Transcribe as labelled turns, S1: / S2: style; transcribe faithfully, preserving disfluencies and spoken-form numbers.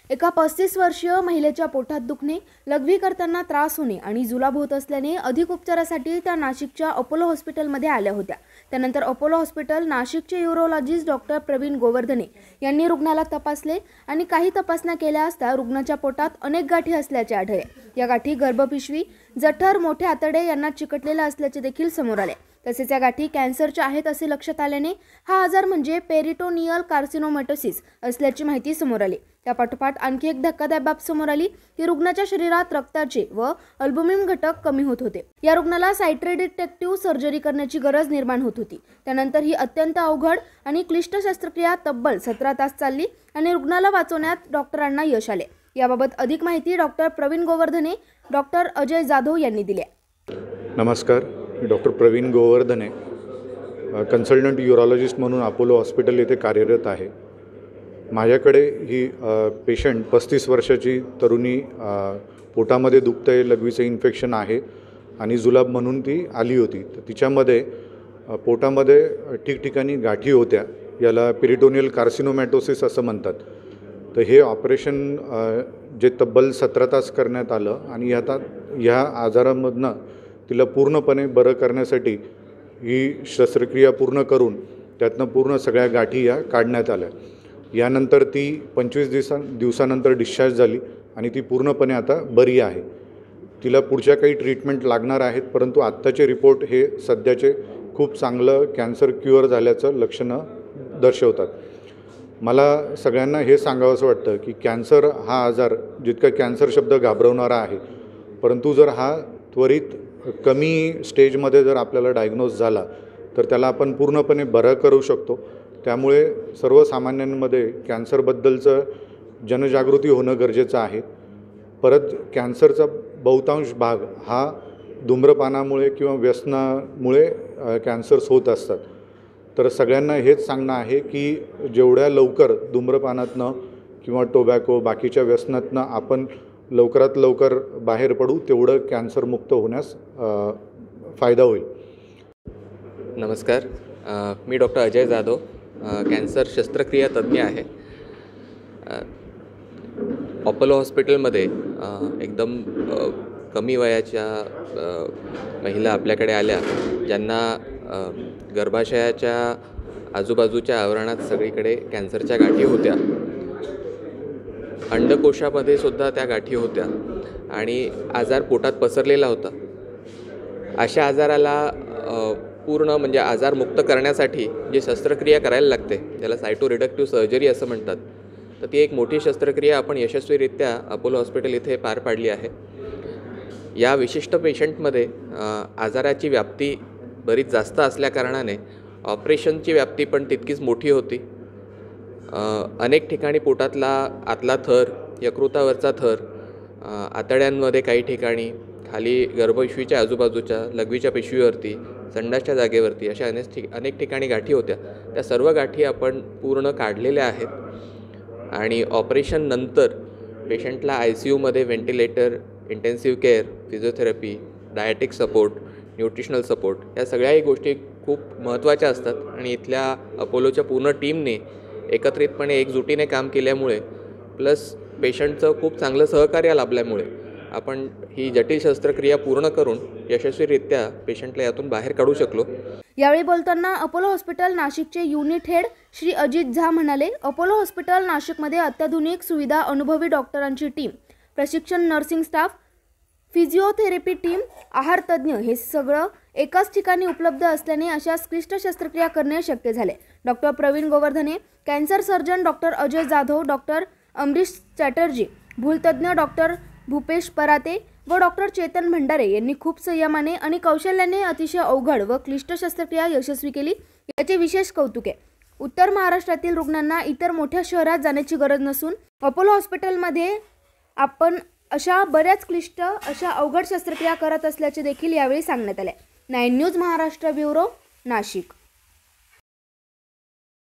S1: एका पस्तीस वर्षीय महिलेच्या पोटात दुखणे, लघवी करताना त्रास होणे आणि जुलाब होत असल्याने अधिक उपचारासाठी त्या नाशिकच्या अपोलो हॉस्पिटलमध्ये आल्या होत्या। त्यानंतर अपोलो हॉस्पिटल नाशिकचे यूरोलॉजिस्ट डॉक्टर प्रवीण गोवर्धने यांनी रुग्णाला तपासले आणि काही तपासण्या केल्या असता रुग्णाच्या पोटात अनेक गाठी असल्याचे आढळले। या गाठी गर्भपिशवी, जठर, मोठे आतडे यांना चिकटलेले असल्याचे देखील समोर आले। तसेच या गाठी कॅन्सरच्या आहेत असे लक्षात आल्याने हा आजार म्हणजे पेरिटोनियल कार्सिनोमॅटोसिस असल्याची माहिती समोर आली। त्यापाठोपाठ आणखी एक धक्कादायक बाब समोर आली की रुग्णाच्या शरीरात रक्ताचे व अल्बुमिन घटक कमी होत होते। या रुग्णाला सायट्रेडिटेक्टिव्ह सर्जरी करण्याची गरज निर्माण होत होती। त्यानंतर ही अत्यंत अवघड आणि क्लिष्ट शस्त्रक्रिया तब्बल सतरा तास चालली आणि रुग्णाला वाचवण्यात डॉक्टरांना यश आले। याबाबत अधिक माहिती डॉक्टर प्रवीण गोवर्धने, डॉक्टर अजय जाधव यांनी दिली।
S2: नमस्कार, मी doctor Praveen Govardhane, consultant urologist म्हणून अपोलो हॉस्पिटल येथे कार्यरत आहे। माझ्याकडे ही पेशंट पस्तीस वर्षाची तरुणी, पोटामध्ये दुखतंय, लघवीचं इन्फेक्शन आहे आणि जुलाब म्हणून ती आली होती। तर तिच्यामध्ये पोटामध्ये ठिकठिकाणी गाठी होत्या, याला पेरिटोनियल कार्सिनोमॅटोसिस असं म्हणतात। तर हे ऑपरेशन जे तब्बल सतरा तास करण्यात आलं आणि आता ह्या आजारामधनं तिला पूर्णपणे बरं करण्यासाठी ही शस्त्रक्रिया पूर्ण करून त्यातनं पूर्ण सगळ्या गाठी या काढण्यात आल्या। यानंतर ती पंचवीस दिवसां दिवसानंतर डिस्चार्ज झाली आणि ती पूर्णपणे आता बरी आहे। तिला पुढच्या काही ट्रीटमेंट लागणार आहेत, परंतु आत्ताचे रिपोर्ट हे सध्याचे खूप चांगलं कॅन्सर क्युअर झाल्याचं लक्षणं दर्शवतात। मला सगळ्यांना हे सांगावंसं वाटतं की कॅन्सर हा आजार जितका कॅन्सर शब्द घाबरवणारा आहे, परंतु जर हा त्वरित कमी स्टेजमध्ये जर आपल्याला डायग्नोज झाला तर त्याला आपण पूर्णपणे बरं करू शकतो। त्यामुळे सर्वसामान्यांमध्ये कॅन्सरबद्दलचं जनजागृती होणं गरजेचं आहे। परत कॅन्सरचा बहुतांश भाग हा धूम्रपानामुळे किंवा व्यसनामुळे कॅन्सर्स होत असतात। तर सगळ्यांना हेच सांगणं आहे की जेवढ्या लवकर धूम्रपानातनं किंवा टोबॅको बाकीच्या व्यसनातनं आपण लवकरात लवकर बाहेर पडू, तेवढं कॅन्सरमुक्त होण्यास फायदा होईल।
S3: नमस्कार, मी डॉक्टर अजय जाधव, कॅन्सर शस्त्रक्रिया तज्ज्ञ आहे। अपोलो हॉस्पिटलमध्ये एकदम कमी वयाच्या महिला आपल्याकडे आल्या, ज्यांना गर्भाशयाच्या आजूबाजूच्या आवरणात सगळीकडे कॅन्सरच्या गाठी होत्या। अंडकोशामध्ये सुद्धा त्या गाठी होत्या आणि आजार पोटात पसरलेला होता। अशा आजाराला पूर्ण म्हणजे आजारमुक्त करण्यासाठी जी शस्त्रक्रिया करायला लागते त्याला सायटोरिडक्टिव्ह सर्जरी असं म्हणतात। तर ती एक मोठी शस्त्रक्रिया आपण यशस्वीरित्या अपोलो हॉस्पिटल इथे पार पाडली आहे। या विशिष्ट पेशंटमध्ये आजाराची व्याप्ती बरीच जास्त असल्याकारणाने ऑपरेशनची व्याप्ती पण तितकीच मोठी होती। अनेक ठिकाणी पोटातला आतला थर, यकृतावरचा थर, आतड्यांमध्ये काही ठिकाणी, खाली गर्भपिशवीच्या आजूबाजूच्या लघवीच्या पिशवीवरती, संडासच्या जागेवरती अशा अनेक ठिक अनेक ठिकाणी गाठी होत्या। त्या सर्व गाठी आपण पूर्ण काढलेल्या आहेत आणि ऑपरेशननंतर पेशंटला आय सी यूमध्ये ventilator, intensive care, physiotherapy, dietetic support, nutritional support या सगळ्याही गोष्टी खूप महत्त्वाच्या असतात आणि इथल्या अपोलोच्या पूर्ण टीमने एकत्रितपणे एकजुटीने काम केल्यामुळे प्लस पेशंटचं खूप चांगलं सहकार्य लाभल्यामुळे आपण ही जटिल शस्त्रक्रिया पूर्ण करून यशस्वीरित्या पेशंटला यातून बाहेर काढू शकलो।
S1: यावेळी बोलताना अपोलो हॉस्पिटल नाशिकचे युनिट हेड श्री अजित झा म्हणाले, अपोलो हॉस्पिटल नाशिकमध्ये अत्याधुनिक सुविधा, अनुभवी डॉक्टरांची टीम, प्रशिक्षण नर्सिंग स्टाफ, फिजिओथेरपी टीम, आहार तज्ज्ञ हे सगळं एकाच ठिकाणी उपलब्ध असल्याने अशा क्लिष्ट शस्त्रक्रिया करणे शक्य झाले। Doctor Praveen Govardhane, cancer surgeon doctor Ajay Jadhav, doctor Amrish Chatterjee, भूलतज्ञ डॉक्टर भूपेश पराते व डॉक्टर चेतन भंडारे यांनी खूप संयमाने आणि कौशल्याने अतिशय अवघड व क्लिष्ट शस्त्रक्रिया यशस्वी केली, याचे विशेष कौतुक आहे। उत्तर महाराष्ट्रातील रुग्णांना इतर मोठ्या शहरात जाण्याची गरज नसून अपोलो हॉस्पिटलमध्ये आपण अशा बऱ्याच क्लिष्ट अशा अवघड शस्त्रक्रिया करत असल्याचे देखील यावेळी सांगण्यात आले। Nine news Maharashtra bureau, Nashik.